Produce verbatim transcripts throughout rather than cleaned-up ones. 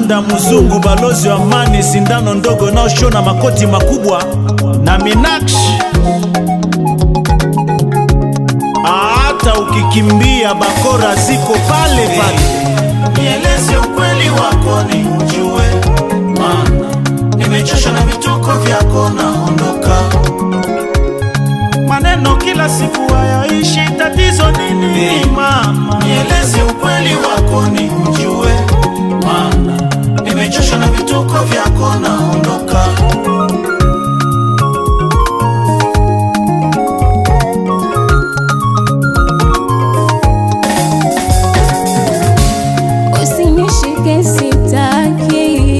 Ndanda Muzungu, balozi wa amani, sindano ndogo na ushona makoti makubwa, na Minakshi. Hata ukikimbia bakora ziko pale pale. Nieleze ukweli wako ni ujue, maana nimechoshwa na vituko vyako, naondoka. Maneno kila siku hayaishi, tatizo nini? Hey, mama, nieleze ukweli wako ni ujue, maana nimechoshwa na vituko vyako, naondoka. Usinishike sitaki,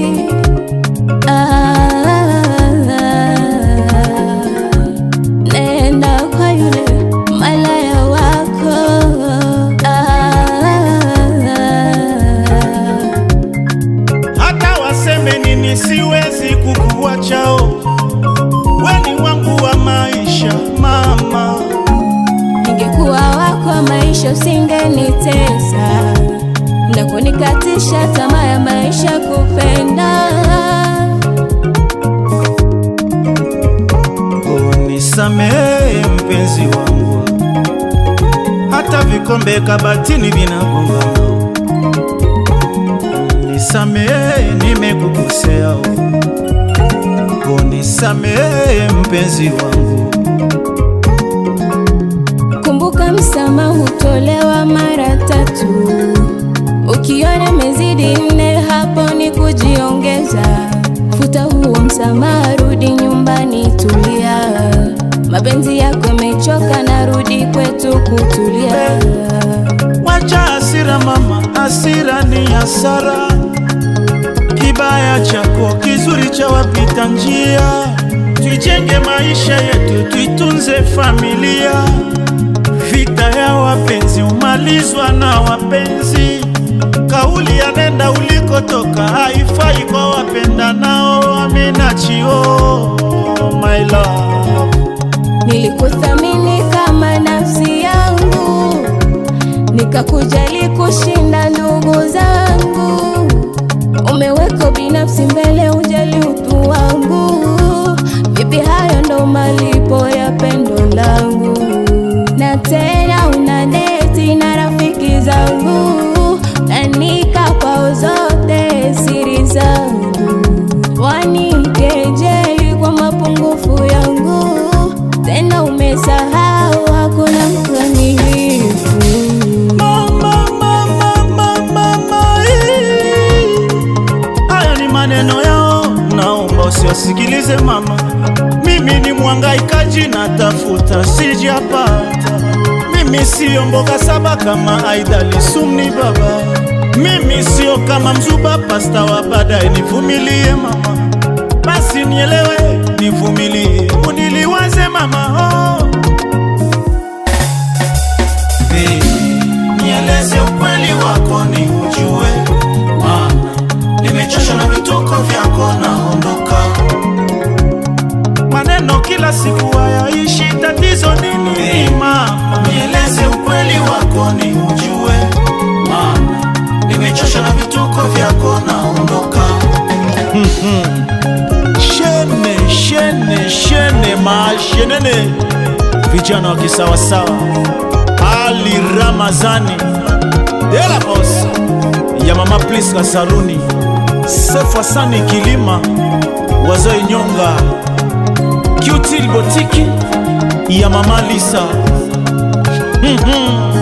ah, nenda kwa yule malaya wako, ah, hata waseme nini siwezi kukuachao, weni wangu wa maisha mama. ningekuwa wako maisha usingenitesa na kunikatisha tamaa ya maisha kupenda. Unisamehe mpenzi wangu, hata vikombe kabatini vinagonga. Unisamehe nimekukosea, unisamehe mpenzi wangu. Kumbuka msamaha hutolewa mara tatu, ukiona mezidi nne hapo ni kujiongeza. Futa huo msamaha, rudi nyumbani, tulia. Mapenzi yako yamechoka, na rudi kwetu kutulia. Wacha hasira mama, hasira ni hasara. Kibaya chako kizuri cha wapita njia. Tujenge maisha yetu, tuitunze familia. Vita ya wapenzi umalizwa na wapenzi. Kauli ya nenda ulikotoka haifai kwa wapenda nao. Minakshi, oh my love, Nilikuthamini kama nafsi yangu, nikakujali kushinda ndugu zangu. Umeweka binafsi mbele, ujali utu wangu. Vipi hayo ndo malipo ya pendo langu? Na tena unadeti na rafiki zangu, na nikapa zote siri zangu. Wanikejeli kwa mapungufu yangu, tena umesahau hakuna mkamilifu. mama, mama, mama, mama. Hayo ni maneno yao, naomba usiwasikilize mama. Mimi ni mwangaikaji, natafuta sijapata. Mimi sio mboga saba kama Aidali Sumni baba. Mimi sio kama Mzuba pasta wa baadaye. Nivumilie mama, basi nielewe, nivumilie, uniliwaze mama, oh. Hey, nieleze ukweli wako ni ujue, maana nimechoshwa na vituko vyako, naondoka. Maneno kila siku hayaishi, tatizo nini? Hey, mama, nieleze ukweli wako ni ujue, maana nimechoshwa na vituko vyako, naondoka. Shene, shene, shene, maashenene. Vijana wa kisawasawa, Ali Ramazani Dela boss ya mama Please Kasaruni, Sefu Hasani Kilima, Wazoi Nyonga, Cutil Botiki ya mama Lisa.